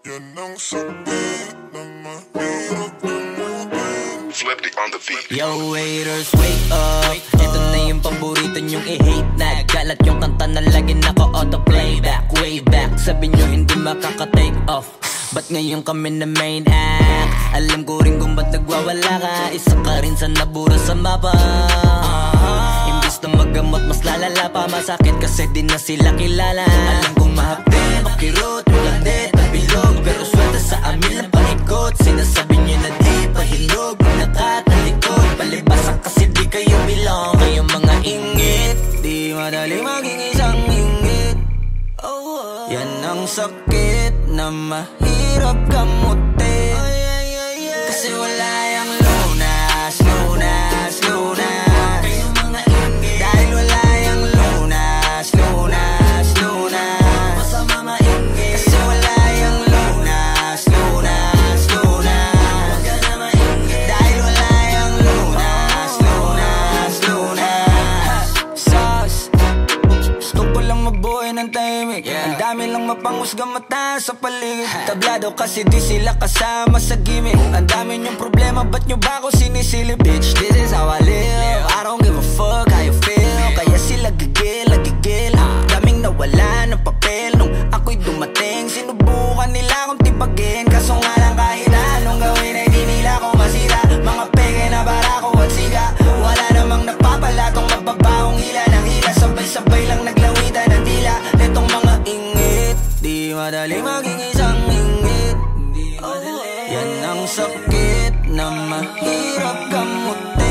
Yan ang sakit ng mahirap gamutin. Flipped on the beat. Yo waiters, wake up. Ito na yung paborito nyong i-hate na galat yung kanta na lagi naka-auto-playback. Way back, sabi nyo hindi makaka-take off. Ba't ngayon kami na main act? Alam ko rin kung ba't nagwawala ka. Isa ka rin sa nabura sa mapa. Imbis na magamot, mas lalala pa. Masakit kasi di na sila kilala. Alam kong mahapde, makirot, magandit at bilog. Pero swerte sa amin lang paikot. Sinasabi nyo na di pahinog. Nakatalikod, palibasan kasi di kayo bilong. Kayong mga ingit, di madali maging isang ingit. Yan ang sakit na mahirap gamutin. Kasi wala yung lunas, lunas, lunas. Kayong mga ingit, dahil wala yung lunas, lunas, lunas. Masama maingit, kasi wala yung lunas, lunas, lunas. Huwag ka na maingit, dahil wala yung lunas, lunas, lunas. Sus, gusto ko lang mabuhay ng tahimik. Ang dami lang mapanghusgang mata sa paligid. Tablado kasi di sila kasama sa gimmick. Ang dami nyong problema, ba't nyo ba ako sinisilip? Bitch, this is how I live. I don't give a fuck how you feel. Kaya sila gigil, gigil. Daming nawala ng papel nung ako'y dumating. Sinubukan nila akong tipagin, kaso nga lang kahit anong gawin ay di nila ako masira. Mga peke na barako at siga. Wala namang napapala tong mababaong hila ng hila. Sabay-sabay lang naglawitan ng dila. Netong mga ingit, di madali maging isang ingit. Yan ang sakit na mahirap gamutin.